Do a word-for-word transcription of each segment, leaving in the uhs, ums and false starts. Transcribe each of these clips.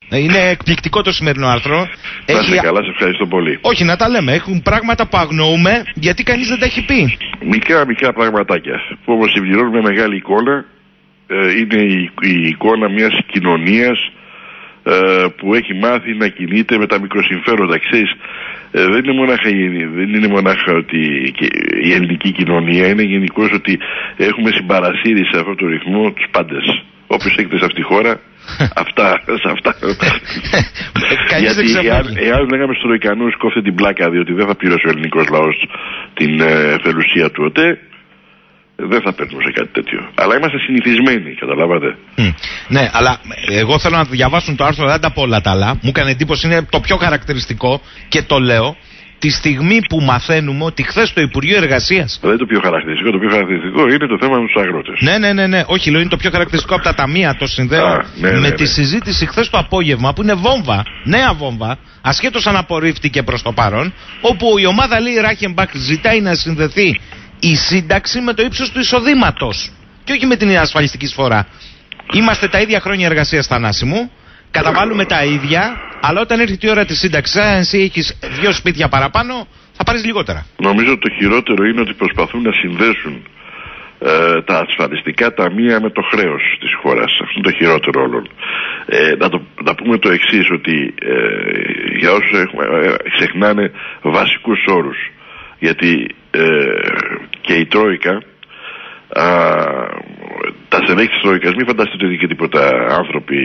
Είναι εκπληκτικό το σημερινό άρθρο. Να είστε καλά, σε ευχαριστώ πολύ. Όχι, να τα λέμε. Έχουν πράγματα που αγνοούμε γιατί κανείς δεν τα έχει πει. Μικρά μικρά πραγματάκια που όμως συμπληρώνουν μεγάλη εικόνα. Ε, είναι η, η εικόνα μιας κοινωνίας ε, που έχει μάθει να κινείται με τα μικροσυμφέροντα. Ξέρεις, ε, δεν, είναι μονάχα, δεν είναι μονάχα ότι η ελληνική κοινωνία, είναι γενικώς ότι έχουμε συμπαρασύρει σε αυτό το ρυθμό τους πάντες. Όποιος έχετε σε αυτή τη χώρα, αυτά, σε αυτά. Γιατί εάν, εάν λέγαμε στους Τροικανούς κόφτε την πλάκα διότι δεν θα πληρώσει ο ελληνικός λαός την ε, φελουσία του ΟΤΕ, δεν θα παίρνουμε σε κάτι τέτοιο. Αλλά είμαστε συνηθισμένοι, καταλάβατε. Mm. Ναι, αλλά εγώ θέλω να διαβάσουν το άρθρο, δεν τα πω όλα τα άλλα. Μου έκανε εντύπωση, είναι το πιο χαρακτηριστικό και το λέω. Τη στιγμή που μαθαίνουμε ότι χθες το Υπουργείο Εργασίας. Δεν είναι το πιο χαρακτηριστικό. Το πιο χαρακτηριστικό είναι το θέμα με τους αγρότες. Ναι, ναι, ναι, ναι. Όχι, λέω είναι το πιο χαρακτηριστικό από τα ταμεία. Το συνδέω Α, ναι, ναι, με ναι. τη συζήτηση χθες το απόγευμα που είναι βόμβα, νέα βόμβα, ασχέτως αν απορρίφθηκε προς το παρόν, όπου η ομάδα λέει Ράχεμπαχ ζητάει να συνδεθεί η σύνταξη με το ύψος του εισοδήματος και όχι με την ασφαλιστική εισφορά. Είμαστε τα ίδια χρόνια εργασίας, Θανάση μου. Καταβάλουμε τα ίδια, αλλά όταν έρχεται η ώρα της σύνταξης, αν εσύ έχεις δύο σπίτια παραπάνω, θα πάρεις λιγότερα. Νομίζω ότι το χειρότερο είναι ότι προσπαθούν να συνδέσουν ε, τα ασφαλιστικά ταμεία με το χρέος της χώρας. Αυτό είναι το χειρότερο όλων. Ε, να, το, να πούμε το εξής, ότι ε, για όσους έχουμε, ε, ξεχνάνε βασικούς όρους, γιατί ε, και η Τρόικα, α, τα στελέχη της Τρόικας, μην φανταστείτε ότι είναι και τίποτα άνθρωποι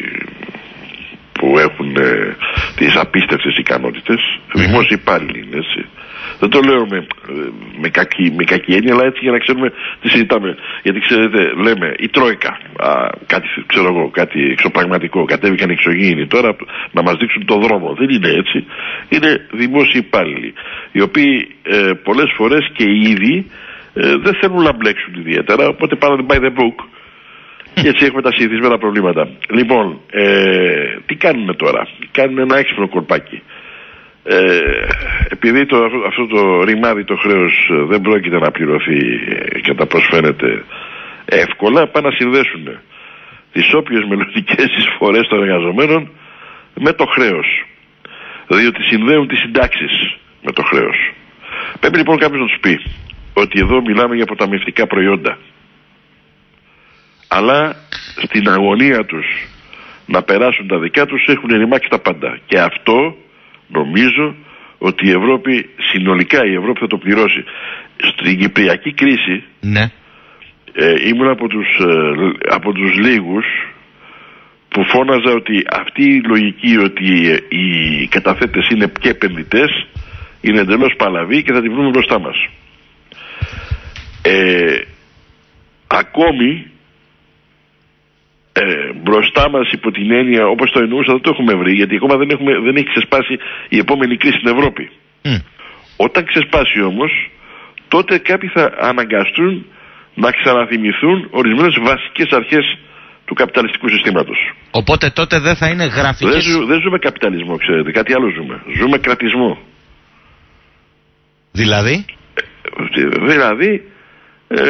που έχουν ε, τις απίστευτες ικανότητες, mm. δημόσιοι υπάλληλοι είναι, έτσι. Δεν το λέω με, με, κακή, με κακή έννοια, αλλά έτσι για να ξέρουμε τι συζητάμε. Γιατί ξέρετε, λέμε η Τρόικα, α, κάτι, ξέρω εγώ, κάτι εξωπραγματικό, κατέβηκαν εξωγήινοι τώρα να μας δείξουν το δρόμο. Δεν είναι έτσι. Είναι δημόσιοι υπάλληλοι, οι οποίοι ε, πολλές φορές και οι ίδιοι ε, δεν θέλουν να μπλέξουν ιδιαίτερα, οπότε πάνε by the book. Και έτσι έχουμε τα συνηθισμένα προβλήματα. Λοιπόν, ε, τι κάνουν τώρα? Κάνουν ένα έξυπνο κορπάκι. Ε, επειδή το, αυτό το ρημάδι το χρέος δεν πρόκειται να πληρωθεί και τα προσφέρεται εύκολα, πάνε να συνδέσουν τις όποιες μελλοντικές εισφορές των εργαζομένων με το χρέος, διότι συνδέουν τις συντάξεις με το χρέος. Πρέπει λοιπόν κάποιος να τους πει ότι εδώ μιλάμε για αποταμιευτικά προϊόντα, αλλά στην αγωνία τους να περάσουν τα δικά τους έχουν ρημάξει τα πάντα. Και αυτό νομίζω ότι η Ευρώπη, συνολικά η Ευρώπη θα το πληρώσει. Στην κυπριακή κρίση, ναι. ε, ήμουν από τους, ε, από τους λίγους που φώναζα ότι αυτή η λογική ότι οι καταθέτες είναι και επενδυτές είναι εντελώς παλαβή και θα τη βρούμε μπροστά μας. Ε, ακόμη Ε, μπροστά μας υπό την έννοια όπως το εννοούσα δεν το έχουμε βρει, γιατί ακόμα δεν, έχουμε, δεν έχει ξεσπάσει η επόμενη κρίση στην Ευρώπη. Mm. Όταν ξεσπάσει όμως, τότε κάποιοι θα αναγκαστούν να ξαναθυμηθούν ορισμένες βασικές αρχές του καπιταλιστικού συστήματος. Οπότε τότε δεν θα είναι γραφικές... Δεν, ζου, δεν ζούμε καπιταλισμό, ξέρετε, κάτι άλλο ζούμε. Ζούμε κρατισμό. Δηλαδή? Ε, δηλαδή ε,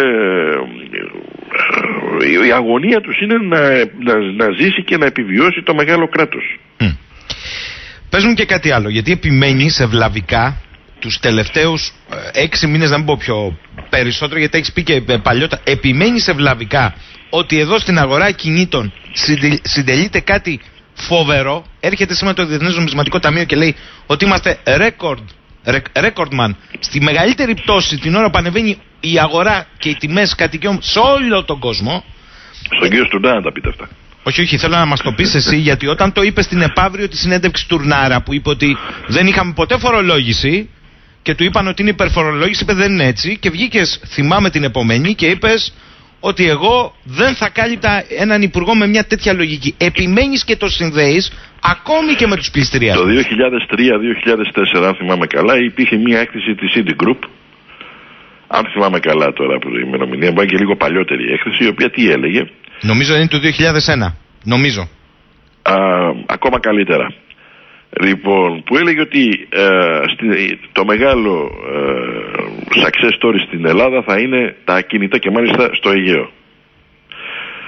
η αγωνία τους είναι να, να, να ζήσει και να επιβιώσει το μεγάλο κράτος. Mm. Πες μου και κάτι άλλο, γιατί επιμένεις ευλαβικά τους τελευταίους ε, έξι μήνες, να μην πω πιο περισσότερο, γιατί έχεις πει και ε, παλιότερα, επιμένεις ευλαβικά ότι εδώ στην αγορά κινήτων συντε, συντελείται κάτι φοβερό. Έρχεται σήμερα το Διεθνές Νομισματικό Ταμείο και λέει ότι είμαστε record, record man στη μεγαλύτερη πτώση την ώρα που ανεβαίνει η αγορά και οι τιμές κατοικιών σε όλο τον κόσμο. Στον κύριο Στουρνάρα να τα πείτε αυτά. Όχι, όχι, θέλω να μας το πεις εσύ, γιατί όταν το είπε στην επαύριο τη συνέντευξη Τουρνάρα που είπε ότι δεν είχαμε ποτέ φορολόγηση και του είπαν ότι είναι υπερφορολόγηση, είπε δεν είναι έτσι, και βγήκες, θυμάμαι την επομένη, και είπες ότι εγώ δεν θα κάλυπτα έναν υπουργό με μια τέτοια λογική. Επιμένεις και το συνδέεις ακόμη και με τους πληστηριασμούς. Το δύο χιλιάδες τρία δύο χιλιάδες τέσσερα, αν θυμάμαι καλά, υπήρχε μια έκθεση της Citigroup, αν θυμάμαι καλά τώρα από την ημερομηνία, μπορεί και λίγο παλιότερη η έκθεση, η οποία τι έλεγε? Νομίζω είναι το δύο χιλιάδες ένα. Νομίζω. Α, ακόμα καλύτερα. Λοιπόν, που έλεγε ότι ε, στη, το μεγάλο ε, success story στην Ελλάδα θα είναι τα ακίνητα, και μάλιστα στο Αιγαίο.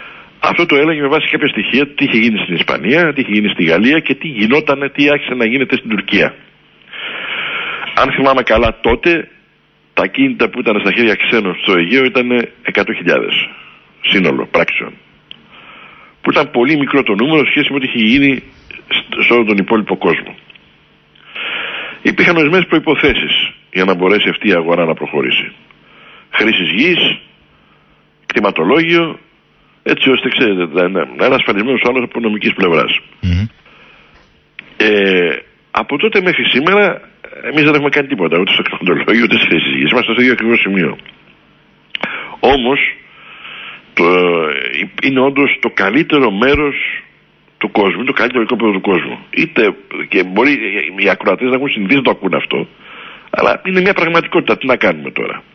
Αυτό το έλεγε με βάση κάποια στοιχεία, τι είχε γίνει στην Ισπανία, τι είχε γίνει στη Γαλλία και τι γινόταν, τι άρχισε να γίνεται στην Τουρκία. Αν θυμάμαι καλά, τότε τα ακίνητα που ήταν στα χέρια ξένων στο Αιγαίο ήταν εκατό χιλιάδες σύνολο πράξεων. Που ήταν πολύ μικρό το νούμερο σχέση με ό,τι είχε γίνει σε όλο τον υπόλοιπο κόσμο. Υπήρχαν ορισμένες προϋποθέσεις για να μπορέσει αυτή η αγορά να προχωρήσει. Χρήσης γης, κτηματολόγιο, έτσι ώστε ξέρετε να είναι ασφαλισμένος ο άλλος από νομικής πλευράς. Mm-hmm. Ε, από τότε μέχρι σήμερα εμείς δεν έχουμε κάνει τίποτα, ούτε στο κτηματολόγιο ούτε στις χρήσεις γης. Είμαστε στο ίδιο ακριβώς σημείο. Όμως το, είναι όντως το καλύτερο μέρος του κόσμου, το καλύτερο οικόπεδο του κόσμου. Είτε και μπορεί οι ακροατές να έχουν συνηθίσει να το ακούν αυτό, αλλά είναι μια πραγματικότητα. Τι να κάνουμε τώρα.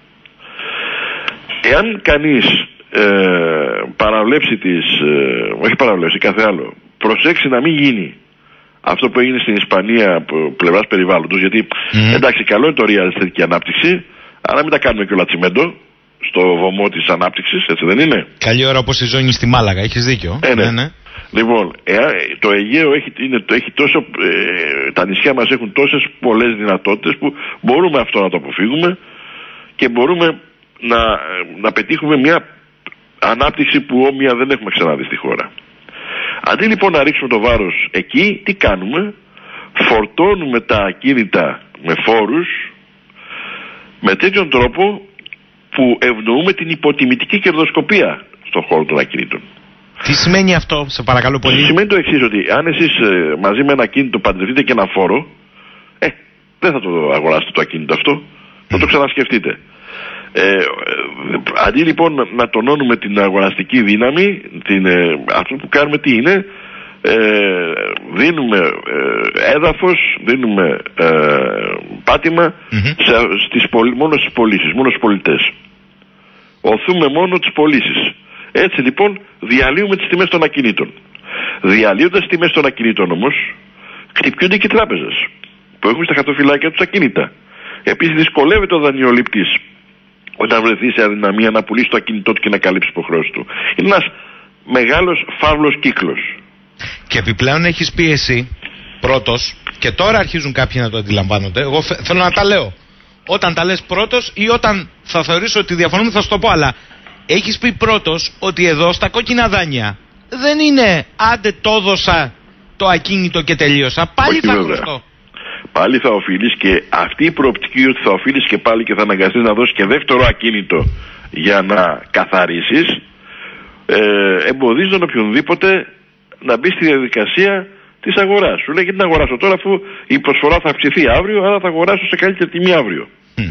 Εάν κανείς ε, παραβλέψει τις, ε, όχι παραβλέψει, κάθε άλλο, προσέξει να μην γίνει αυτό που έγινε στην Ισπανία από πλευράς περιβάλλοντος, γιατί mm. εντάξει, καλό είναι το real estate και η ανάπτυξη, αλλά μην τα κάνουμε και όλα τσιμέντο στο βωμό της ανάπτυξης, έτσι δεν είναι? Καλή ώρα όπως η ζώνη στη Μάλαγα, έχεις δίκιο. Ε, ναι. Ναι, ναι. Λοιπόν, ε, το Αιγαίο έχει, είναι, το έχει τόσο, ε, τα νησιά μας έχουν τόσες πολλές δυνατότητες που μπορούμε αυτό να το αποφύγουμε και μπορούμε να, να πετύχουμε μια ανάπτυξη που όμοια δεν έχουμε ξαναδεί στη χώρα. Αντί λοιπόν να ρίξουμε το βάρος εκεί, τι κάνουμε? Φορτώνουμε τα ακίνητα με φόρους με τέτοιον τρόπο που ευνοούμε την υποτιμητική κερδοσκοπία στον χώρο των ακίνητων. Τι σημαίνει αυτό, σε παρακαλώ πολύ? Σημαίνει το εξής, ότι αν εσείς ε, μαζί με ένα ακίνητο παντρευτείτε και ένα φόρο, ε, δεν θα το αγοράσετε το ακίνητο αυτό, θα το ξανασκεφτείτε. Ε, ε, αντί λοιπόν να τονώνουμε την αγοραστική δύναμη, την, ε, αυτό που κάνουμε τι είναι, ε, δίνουμε ε, έδαφος, δίνουμε ε, πάτημα mm-hmm. σε, στις, μόνο στις πωλήσεις, μόνο στους πολιτές. Οθούμε μόνο τις πωλήσεις. Έτσι λοιπόν διαλύουμε τις τιμές των ακινήτων. Διαλύοντας τις τιμές των ακινήτων όμως, χτυπιούνται και οι τράπεζες που έχουν στα χαρτοφυλάκια τους ακίνητα. Επίσης δυσκολεύεται ο δανειολήπτης όταν βρεθεί σε αδυναμία να πουλήσει το ακίνητό του και να καλύψει τις υποχρεώσεις του. Είναι ένας μεγάλος φαύλος κύκλος. Και επιπλέον έχεις πει εσύ πρώτος, και τώρα αρχίζουν κάποιοι να το αντιλαμβάνονται. Εγώ θέλω να τα λέω όταν τα λες πρώτος ή όταν θα θεωρήσω ότι διαφωνούμε θα σου το πω, αλλά έχεις πει πρώτος ότι εδώ στα κόκκινα δάνεια δεν είναι άντε το έδωσα το ακίνητο και τελείωσα. Πάλι όχι, θα χρωστώ. Πάλι θα οφείλεις, και αυτή η προοπτική ότι θα οφείλεις και πάλι και θα αναγκαστείς να δώσεις και δεύτερο ακίνητο για να καθαρίσεις, ε, εμποδίζει τον οποιονδήποτε να μπει στη διαδικασία της αγοράς. Σου λέει γιατί να αγοράσω τώρα, αφού η προσφορά θα αυξηθεί αύριο, άρα θα αγοράσω σε καλύτερη τιμή αύριο. Mm.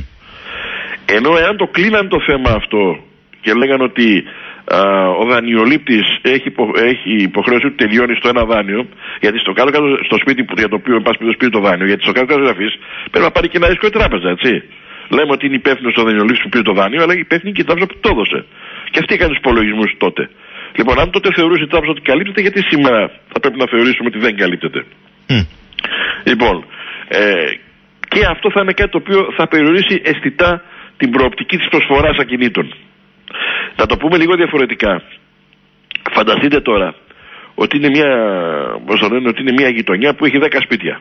Ενώ εάν το κλείναν το θέμα αυτό και λέγανε ότι α, ο δανειολήπτης έχει, υπο, έχει υποχρέωση ότι τελειώνει στο ένα δάνειο, γιατί στο κάτω-κάτω στο σπίτι που, για το οποίο πας το σπίτι το δάνειο, γιατί στο κάτω-κάτω γραφής πρέπει να πάρει και ένα ρίσκο η τράπεζα, έτσι. Λέμε ότι είναι υπεύθυνος ο δανειολήπτης που πήρε το δάνειο, αλλά υπεύθυνη και η τράπεζα που το έδωσε. Και αυτή έκανε τους υπολογισμούς τότε. Λοιπόν, αν τότε θεωρούσε η τράπεζα ότι καλύπτεται, γιατί σήμερα θα πρέπει να θεωρήσουμε ότι δεν καλύπτεται? Mm. Λοιπόν, ε, και αυτό θα είναι κάτι το οποίο θα περιορίσει αισθητά την προοπτική της προσφοράς ακινήτων. Να το πούμε λίγο διαφορετικά. Φανταστείτε τώρα ότι είναι μια, πώς το λένε, ότι είναι μια γειτονιά που έχει δέκα σπίτια.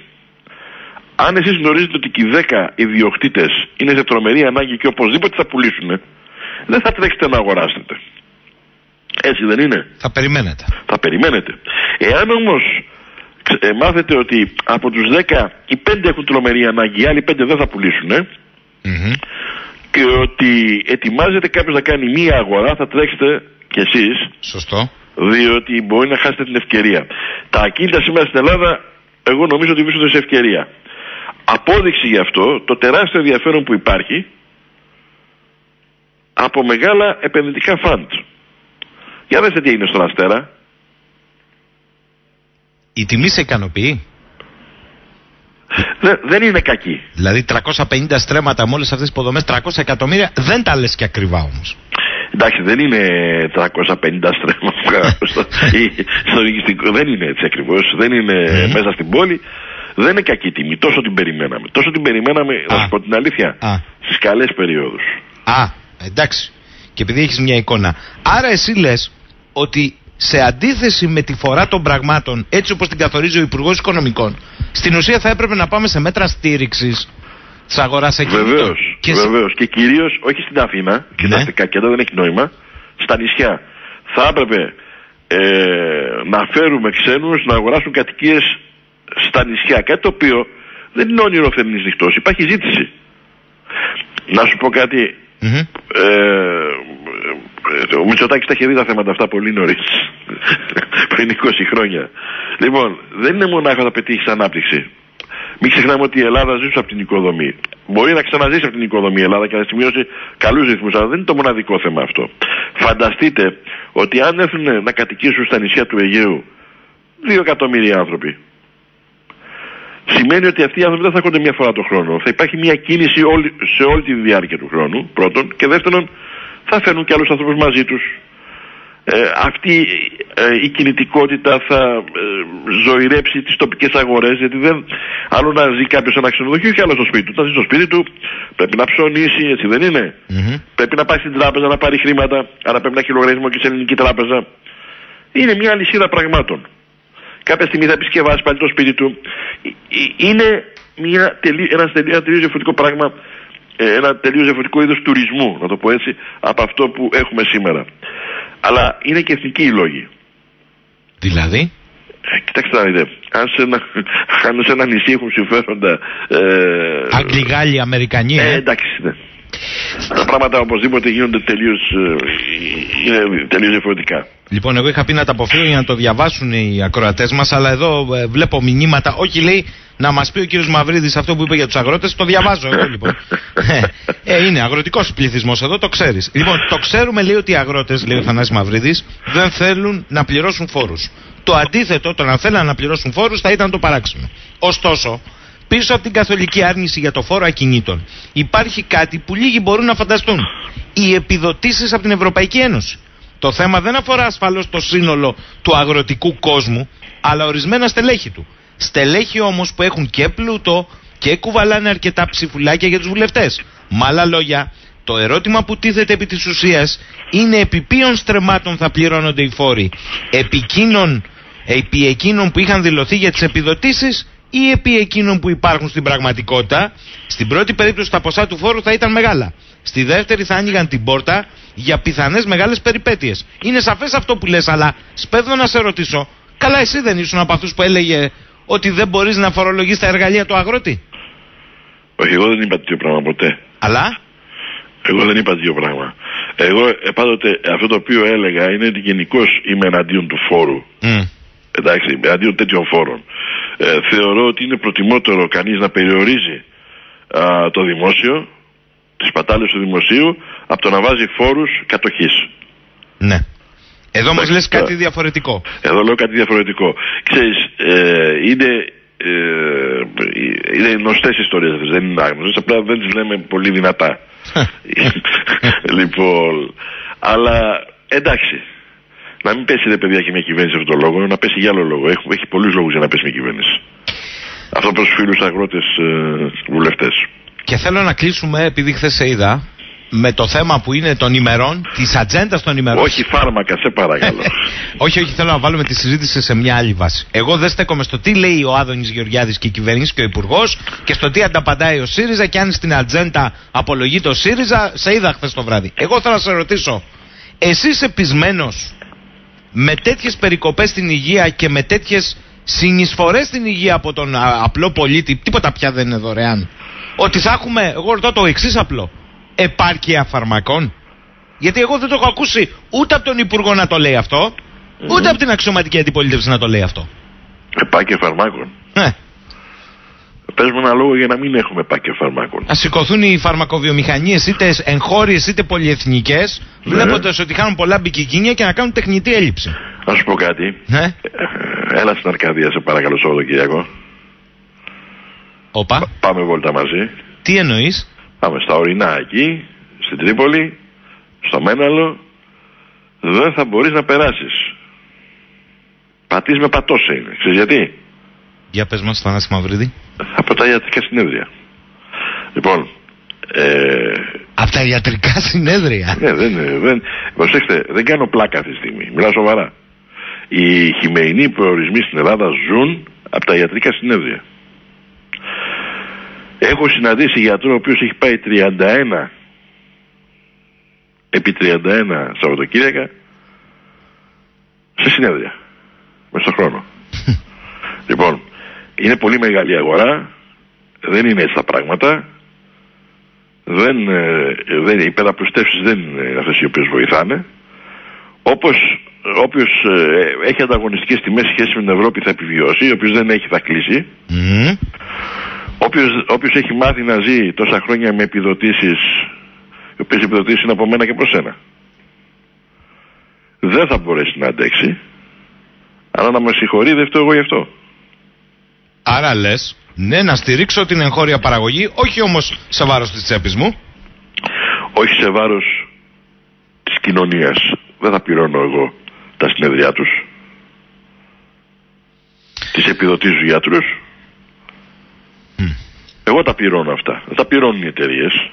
Αν εσείς γνωρίζετε ότι και οι δέκα ιδιοκτήτες είναι σε τρομερή ανάγκη και οπωσδήποτε θα πουλήσουν, δεν θα τρέξετε να αγοράσετε. Έτσι δεν είναι? Θα περιμένετε. Θα περιμένετε. Εάν όμως ε, μάθετε ότι από τους δέκα οι πέντε έχουν τρομερή ανάγκη, οι άλλοι πέντε δεν θα πουλήσουν, ε, mm-hmm. και ότι ετοιμάζεται κάποιος να κάνει μία αγορά, θα τρέξετε κι εσείς. Σωστό. Διότι μπορεί να χάσετε την ευκαιρία. Τα ακίνητα σήμερα στην Ελλάδα, εγώ νομίζω ότι βρίσκονται σε ευκαιρία. Απόδειξη γι' αυτό το τεράστιο ενδιαφέρον που υπάρχει από μεγάλα επενδυτικά φαντ. Για δέστε τι είναι στον Αστέρα. Η τιμή σε ικανοποιεί? Δε, δεν είναι κακή. Δηλαδή τριακόσια πενήντα στρέμματα με όλες αυτές τις υποδομές, τριακόσια εκατομμύρια, δεν τα λες και ακριβά όμως. Εντάξει, δεν είναι τριακόσια πενήντα στρέμματα στο, στο λογιστικό, δεν είναι έτσι ακριβώς, δεν είναι mm. μέσα στην πόλη. Δεν είναι κακή τιμή, τόσο την περιμέναμε. Τόσο την περιμέναμε, να σου πω την αλήθεια, Α. στις καλές περιόδους. Α, εντάξει. Και επειδή έχεις μια εικόνα. Άρα εσύ λες ότι σε αντίθεση με τη φορά των πραγμάτων, έτσι όπως την καθορίζει ο Υπουργός Οικονομικών, στην ουσία θα έπρεπε να πάμε σε μέτρα στήριξης της αγοράς ακινήτων. Βεβαίως, και, βεβαίως. Και κυρίως όχι στην Αθήνα και τα αστικά κέντρα, δεν έχει νόημα, στα νησιά. Θα έπρεπε ε, να φέρουμε ξένους να αγοράσουν κατοικίες στα νησιά. Κάτι το οποίο δεν είναι όνειρο θερινής νυχτός, υπάρχει ζήτηση. Να σου πω κάτι. Mm-hmm. Ε, ο Μητσοτάκης τα είχε δει τα θέματα αυτά πολύ νωρίς, πριν είκοσι χρόνια. Λοιπόν, δεν είναι μονάχα να πετύχεις ανάπτυξη. Μην ξεχνάμε ότι η Ελλάδα ζούσε από την οικοδομή. Μπορεί να ξαναζήσει από την οικοδομή η Ελλάδα και να σημειώσει καλούς ρυθμούς, αλλά δεν είναι το μοναδικό θέμα αυτό. Φανταστείτε ότι αν έρθουν να κατοικήσουν στα νησιά του Αιγαίου δύο εκατομμύρια άνθρωποι, σημαίνει ότι αυτοί οι άνθρωποι δεν θα έρχονται μια φορά το χρόνο. Θα υπάρχει μια κίνηση όλη, σε όλη τη διάρκεια του χρόνου, πρώτον. Και δεύτερον, θα φέρνουν και άλλους ανθρώπους μαζί τους. Ε, αυτή ε, η κινητικότητα θα ε, ζωηρέψει τις τοπικές αγορές, γιατί δεν, άλλο να ζει κάποιος σε ένα ξενοδοχείο και άλλο στο σπίτι του. Να ζει στο σπίτι του πρέπει να ψωνίσει, έτσι δεν είναι? Mm-hmm. Πρέπει να πάει στην τράπεζα να πάρει χρήματα, άρα πρέπει να έχει λογαριασμό και σε ελληνική τράπεζα. Είναι μια αλυσίδα πραγμάτων. Κάποια στιγμή θα επισκευάσει πάλι το σπίτι του. Είναι μια τελεί, ένα τελείως διαφορετικό πράγμα, ένα τελείως διαφορετικό είδος τουρισμού, να το πω έτσι, από αυτό που έχουμε σήμερα. Αλλά είναι και εθνικοί οι λόγοι. Δηλαδή? Ε, κοιτάξτε να δείτε, αν σε ένα, αν σε ένα νησί έχουν συμφέροντα... Ε, Άγγλοι, Γάλλοι, Αμερικανοί, ε, εντάξει, ναι. Τα πράγματα οπωσδήποτε γίνονται τελείως, είναι τελείως διαφορετικά. Λοιπόν, εγώ είχα πει να τα αποφύγω για να το διαβάσουν οι ακροατές μας, αλλά εδώ ε, βλέπω μηνύματα. Όχι, λέει, να μας πει ο κύριος Μαυρίδης αυτό που είπε για τους αγρότες, το διαβάζω εγώ λοιπόν. ε, είναι αγροτικός πληθυσμός εδώ, το ξέρεις. Λοιπόν, το ξέρουμε, λέει, ότι οι αγρότες, λέει ο Θανάσης Μαυρίδης, δεν θέλουν να πληρώσουν φόρους. Το αντίθετο, το να θέλουν να πληρώσουν φόρους θα ήταν το παράξενο. Ωστόσο, πίσω από την καθολική άρνηση για το φόρο ακινήτων υπάρχει κάτι που λίγοι μπορούν να φανταστούν. Οι επιδοτήσεις από την Ευρωπαϊκή Ένωση. Το θέμα δεν αφορά ασφαλώς το σύνολο του αγροτικού κόσμου, αλλά ορισμένα στελέχη του. Στελέχη όμως που έχουν και πλούτο και κουβαλάνε αρκετά ψηφουλάκια για τους βουλευτές. Με άλλα λόγια, το ερώτημα που τίθεται επί της ουσίας είναι επί ποιων στρεμμάτων θα πληρώνονται οι φόροι. Επί εκείνων, επί εκείνων που είχαν δηλωθεί για τις επιδοτήσεις ή επί εκείνων που υπάρχουν στην πραγματικότητα. Στην πρώτη περίπτωση τα ποσά του φόρου θα ήταν μεγάλα. Στη δεύτερη θα άνοιγαν την πόρτα για πιθανές μεγάλες περιπέτειες. Είναι σαφές αυτό που λες, αλλά σπέβδω να σε ρωτήσω, καλά εσύ δεν ήσουν από αυτούς που έλεγε ότι δεν μπορείς να φορολογείς τα εργαλεία του αγρότη? Όχι, εγώ δεν είπα τέτοιο πράγμα ποτέ. Αλλά? Εγώ δεν είπα τέτοιο πράγμα. Εγώ ε, πάντοτε αυτό το οποίο έλεγα είναι ότι γενικώς είμαι εναντίον του φόρου. Mm. Εντάξει, εναντίον τέτοιων φόρων. Ε, θεωρώ ότι είναι προτιμότερο κανείς να περιορίζει α, το δημόσιο, τις πατάλες του δημοσίου, από το να βάζει φόρους κατοχής. Ναι. Εδώ μας λες κάτι διαφορετικό. Εδώ λέω κάτι διαφορετικό. Ξέρεις, ε, είναι, ε, είναι γνωστές ιστορίες αυτές, δεν είναι άγνωστες, απλά δεν τις λέμε πολύ δυνατά. Λοιπόν, αλλά εντάξει, να μην πέσει ρε παιδιά και μια κυβέρνηση αυτό το λόγο, να πέσει για άλλο λόγο. Έχει, έχει πολλούς λόγους για να πέσει μια κυβέρνηση. Αυτό προς τους φίλους αγρότες ε, βουλευτές. Και θέλω να κλείσουμε, επειδή χθες σε είδα, με το θέμα που είναι των ημερών, της ατζέντας των ημερών. Όχι φάρμακα, σε παρακαλώ. όχι, όχι, θέλω να βάλουμε τη συζήτηση σε μια άλλη βάση. Εγώ δεν στέκομαι στο τι λέει ο Άδωνης Γεωργιάδης και η κυβέρνηση και ο Υπουργός και στο τι ανταπαντάει ο ΣΥΡΙΖΑ και αν στην ατζέντα απολογείται ο ΣΥΡΙΖΑ. Σε είδα χθες το βράδυ. Εγώ θέλω να σε ρωτήσω, εσύ είσαι πεισμένος με τέτοιες περικοπές στην υγεία και με τέτοιες συνεισφορές στην υγεία από τον α, απλό πολίτη, τίποτα πια δεν είναι δωρεάν, ότι θα έχουμε, εγώ ρωτώ το εξής απλό, επάρκεια φαρμακών? Γιατί εγώ δεν το έχω ακούσει ούτε από τον Υπουργό να το λέει αυτό, mm. ούτε από την αξιωματική αντιπολίτευση να το λέει αυτό. Επάρκεια φαρμάκων. Ναι. Πες μου ένα λόγο για να μην έχουμε επάρκεια φαρμάκων. Να σηκωθούν οι φαρμακοβιομηχανίες, είτε εγχώριες είτε πολυεθνικές, ναι, βλέποντας ότι χάνουν πολλά μπικικίνια και να κάνουν τεχνητή έλλειψη. Να σου πω κάτι. Ναι. Ε, έλα στην Αρκαδία, σε παρακαλώ, Σαββατοκύριακο. Όπα. Πάμε βόλτα μαζί. Τι εννοείς? Πάμε στα ορεινά εκεί, στην Τρίπολη, στο Μέναλο. Δεν θα μπορείς να περάσεις. Πατής με πατώσε είναι. Ξέρεις γιατί? Για πες μας, Θανάση Μαυρίδη. Από τα ιατρικά συνέδρια. Λοιπόν. Ε... Από τα ιατρικά συνέδρια. Ναι, δεν, δεν, προσέξτε, δεν κάνω πλάκα αυτή τη στιγμή. Μιλάω σοβαρά. Οι χειμερινοί προορισμοί στην Ελλάδα ζουν από τα ιατρικά συνέδρια. Έχω συναντήσει γιατρό ο οποίος έχει πάει τριάντα ένα επί τριάντα ένα Σαββατοκύριακα σε συνέδρια μέσα στον χρόνο. Λοιπόν, είναι πολύ μεγάλη αγορά, δεν είναι έτσι τα πράγματα, δεν, δεν, οι πενταπλουστεύσεις δεν είναι αυτές οι οποίες βοηθάνε. Όπως όποιος ε, έχει ανταγωνιστικές τιμές σχέση με την Ευρώπη θα επιβιώσει, όποιος δεν έχει θα κλείσει. Mm. Όποιος, όποιος έχει μάθει να ζει τόσα χρόνια με επιδοτήσεις, οι οποίες επιδοτήσεις είναι από μένα και προς σένα, δεν θα μπορέσει να αντέξει. Αλλά να με συγχωρεί, δεν φταίω εγώ γι' αυτό. Άρα λες, ναι, να στηρίξω την εγχώρια παραγωγή, όχι όμως σε βάρος της τσέπης μου. Όχι σε βάρος της κοινωνίας. Δεν θα πληρώνω εγώ τα συνεδριά τους. Τις επιδοτίζουν οι γιατρούς. Mm. Εγώ τα πληρώνω αυτά. Δεν τα πληρώνουν οι εταιρείες.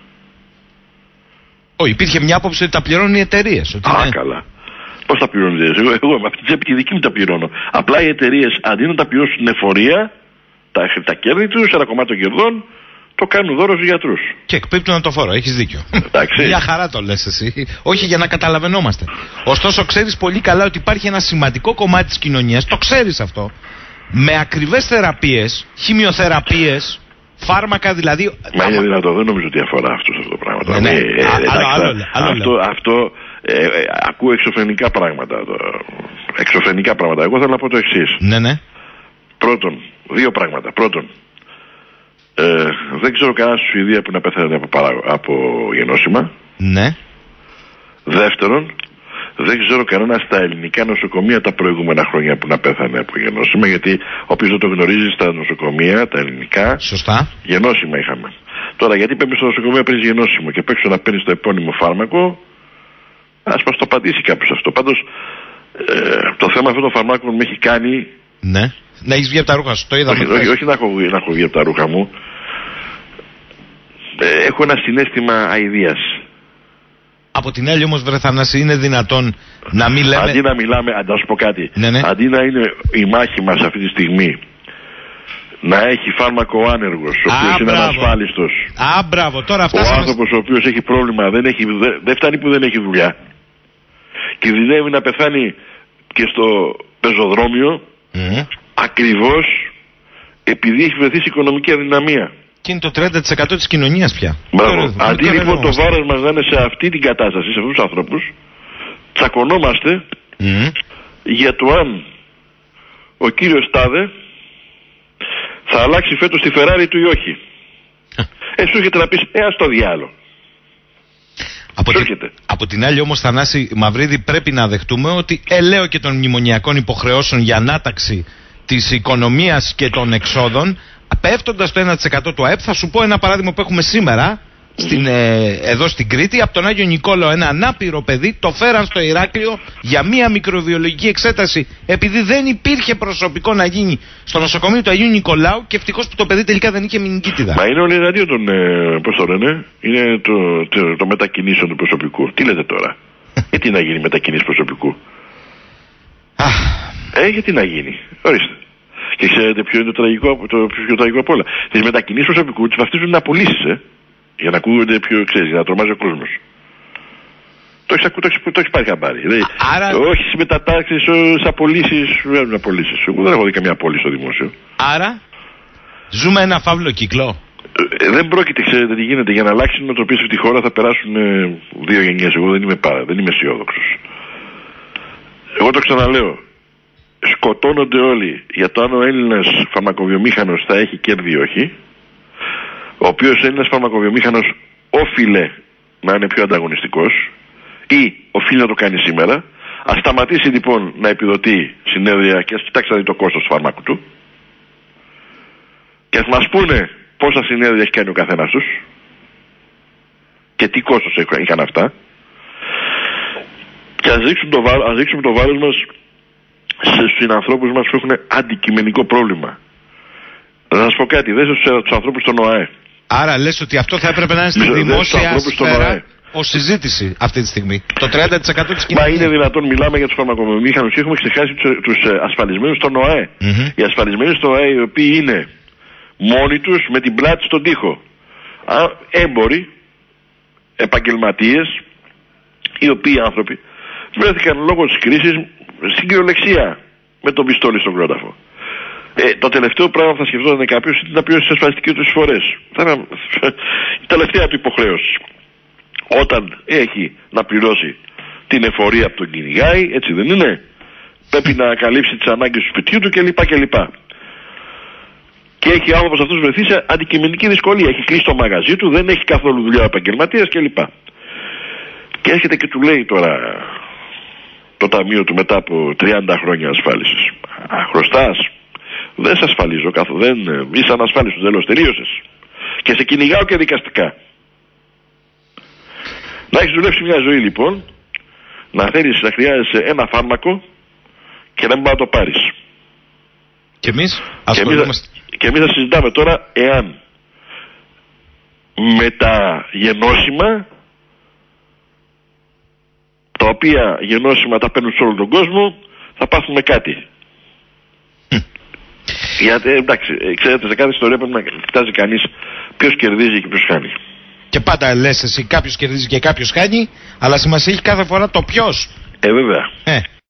Ω, υπήρχε μια άποψη ότι τα πληρώνουν οι εταιρείες. Ότι Α, είναι... καλά. Πώς τα πληρώνουν οι εταιρείες? Εγώ, εγώ με αυτή την τσέπη τη δική μου τα πληρώνω. Απλά οι εταιρείες αντί να τα πληρώσουν στην εφορία, τα, τα κέρδη τους, ένα κομμάτι των κερδών, το κάνουν δώρο στους γιατρούς. Και εκπίπτουν το φόρο, έχεις δίκιο. Εντάξει. Μια χαρά το λες εσύ. Όχι για να καταλαβαίνόμαστε. Ωστόσο, ξέρεις πολύ καλά ότι υπάρχει ένα σημαντικό κομμάτι της κοινωνίας, το ξέρεις αυτό, με ακριβές θεραπείες, χημειοθεραπείες, φάρμακα δηλαδή. Μα είναι δυνατό, δεν νομίζω ότι αφορά αυτό, αυτό το πράγμα. Ναι, ναι. Ε, ε, άλλο, άλλο, άλλο, άλλο, αυτό, αυτό ε, ε, ακούω εξωφρενικά πράγματα. Το, εξωφρενικά πράγματα. Εγώ θέλω να πω το εξής. Ναι, ναι. Πρώτον, δύο πράγματα. Πρώτον, ε, δεν ξέρω κανένα στη Σουηδία που να πέθανε από, παρά, από γενώσιμα. Ναι. Δεύτερον, δεν ξέρω κανένα στα ελληνικά νοσοκομεία τα προηγούμενα χρόνια που να πέθανε από γενώσιμα, γιατί όποιος δεν το γνωρίζει, στα νοσοκομεία, τα ελληνικά, σωστά, γενώσιμα είχαμε. Τώρα, γιατί παίρνει στο νοσοκομείο παίρνει γενώσιμο και παίξω να παίρνει το επώνυμο φάρμακο, ας μας το απαντήσει κάποιος αυτό. Πάντως, ε, το θέμα αυτών των φαρμάκων με έχει κάνει. Ναι. Να έχεις βγει από τα ρούχα σου, το είδαμε. Όχι, όχι, όχι να, έχω, να έχω βγει από τα ρούχα μου. Ε, έχω ένα συναίσθημα αηδίας. Από την άλλη όμως, βρε Θανάση, είναι δυνατόν να μην λέμε... Αντί να μιλάμε, αντί να σου πω κάτι, ναι, ναι. Αντί να είναι η μάχη μας αυτή τη στιγμή να έχει φάρμακο ο άνεργος, ο οποίος είναι ανασφάλιστος. Α, μπράβο, τώρα ο φτάσαμε... άνθρωπος ο οποίος έχει πρόβλημα, δεν, έχει, δεν, δεν φτάνει που δεν έχει δουλειά, κινδυνεύει να πεθάνει και στο πεζοδρόμιο, mm. ακριβώς επειδή έχει βρεθεί σε οικονομική αδυναμία. Και είναι το τριάντα τοις εκατό της κοινωνίας πια. Μπράβο. Αντί λοιπόν το βάρος μας να είναι σε αυτή την κατάσταση, σε αυτούς τους ανθρώπους, τσακωνόμαστε mm. για το αν ο κύριος Τάδε θα αλλάξει φέτος τη Φεράρι του ή όχι. ε, σου έρχεται να πεις, ε, ας το διάλο. Από, τη, από την άλλη όμως, Θανάση Μαυρίδη, πρέπει να δεχτούμε ότι ελαίο και των μνημονιακών υποχρεώσεων για ανάταξη της οικονομίας και των εξόδων, πέφτοντας το ένα τοις εκατό του ΑΕΠ, θα σου πω ένα παράδειγμα που έχουμε σήμερα στην, ε, εδώ στην Κρήτη. Από τον Άγιο Νικόλαο, ένα ανάπηρο παιδί το φέραν στο Ηράκλειο για μία μικροβιολογική εξέταση, επειδή δεν υπήρχε προσωπικό να γίνει στο νοσοκομείο του Αγίου Νικολάου, και ευτυχώς που το παιδί τελικά δεν είχε μηνυκίτιδα. Μα είναι όλοι εναντίον των, ε, πώς το λένε, είναι το, το, το μετακινήσεων του προσωπικού. Τι λέτε τώρα? Γιατί να γίνει μετακινήσεις προσωπικού? ε, γιατί να γίνει? Ορίστε. Και ξέρετε ποιο είναι το τραγικό, το πιο τραγικό από όλα? Τις μετακινήσεις προσωπικού τις βαφτίζουν να απολύσεις, ε, για να ακούγονται πιο, ξέρεις, για να τρομάζει ο κόσμος. Το έχεις, το έχεις, το έχεις πάρει χαμπάρι. Άρα... Όχι στις μετατάξεις, στις απολύσεις, βγάζουν απολύσεις. Εγώ δεν έχω δει καμία απολύση στο δημόσιο. Άρα, ζούμε ένα φαύλο κύκλο. Ε, δεν πρόκειται, ξέρετε τι γίνεται. Για να αλλάξει η νοοτροπία σε αυτή τη χώρα θα περάσουν ε, δύο γενιές. Εγώ δεν είμαι, πάρα, δεν είμαι αισιόδοξος. Εγώ το ξαναλέω. Σκοτώνονται όλοι για το αν ο Έλληνας φαρμακοβιομήχανος θα έχει κέρδη ή όχι. Ο οποίος Έλληνας φαρμακοβιομήχανος όφιλε να είναι πιο ανταγωνιστικός ή οφείλει να το κάνει σήμερα. Ας σταματήσει λοιπόν να επιδοτεί συνέδρια και ας κοιτάξει να δει το κόστος του φαρμάκου του. Και ας μας πούνε πόσα συνέδρια έχει κάνει ο καθένας τους και τι κόστος είχαν αυτά. Και ας ρίξουμε το, βά, ας ρίξουμε το βάρος μας στους συνανθρώπους μας που έχουν αντικειμενικό πρόβλημα. Να σας πω κάτι, δέστε στους ανθρώπους στον ΟΑΕ. Άρα λες ότι αυτό θα έπρεπε να είναι στη δημόσια σφαίρα ως συζήτηση αυτή τη στιγμή. Το τριάντα τοις εκατό της κοινωνίας. Μα είναι δυνατόν, μιλάμε για τους φαρμακοβιομήχανους και έχουμε ξεχάσει τους, τους ασφαλισμένους στον ΟΑΕ. Mm-hmm. Οι ασφαλισμένοι στον ΟΑΕ, οι οποίοι είναι μόνοι τους με την πλάτη στον τοίχο. Έμποροι, επαγγελματίες, οι οποίοι άνθρωποι βρέθηκαν λόγω της κρίσης στην κυριολεξία με τον πιστόλι στον κρόταφο. Ε, το τελευταίο πράγμα που θα σκεφτόταν κάποιος είναι να πληρώσει τις ασφαλιστικές του εισφορές. Η τελευταία του υποχρέωση. Όταν έχει να πληρώσει την εφορία που τον κυνηγάει, έτσι δεν είναι? Πρέπει να καλύψει τις ανάγκες του σπιτιού του κλπ. κλπ. Και έχει άνθρωπος αυτός βρεθεί σε αντικειμενική δυσκολία. Έχει κλείσει το μαγαζί του, δεν έχει καθόλου δουλειά ο επαγγελματίας κλπ. Και έρχεται και του λέει τώρα το ταμείο του μετά από τριάντα χρόνια ασφάλισης. Α, χρωστάς. Δεν σε ασφαλίζω καθόλου. Δεν είσαι ανασφάλιστος, τέλος, τελείωσες. Και σε κυνηγάω και δικαστικά. Να έχεις δουλέψει μια ζωή λοιπόν, να θέλεις να χρειάζεσαι ένα φάρμακο και να μην πάει να το πάρεις. Και εμείς ασχολούμαστε. Και εμείς θα συζητάμε τώρα εάν με τα γενώσιμα, τα οποία γενώσιμα τα παίρνουν σε όλο τον κόσμο, θα πάθουμε κάτι. Γιατί εντάξει, ξέρετε, σε κάθε ιστορία πρέπει να κοιτάζει κανείς ποιος κερδίζει και ποιος χάνει. Και πάντα λες εσύ κάποιος κερδίζει και κάποιος χάνει, αλλά σημασία έχει κάθε φορά το ποιος. Ε, βέβαια. Ε.